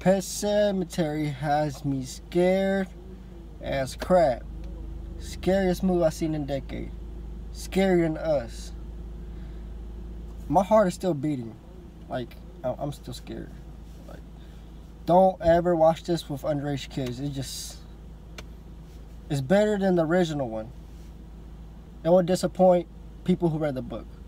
Pet Cemetery has me scared as crap. Scariest movie I've seen in a decade. Scarier than Us. My heart is still beating. Like, I'm still scared. Like, don't ever watch this with underage kids. It's better than the original one. It will disappoint people who read the book.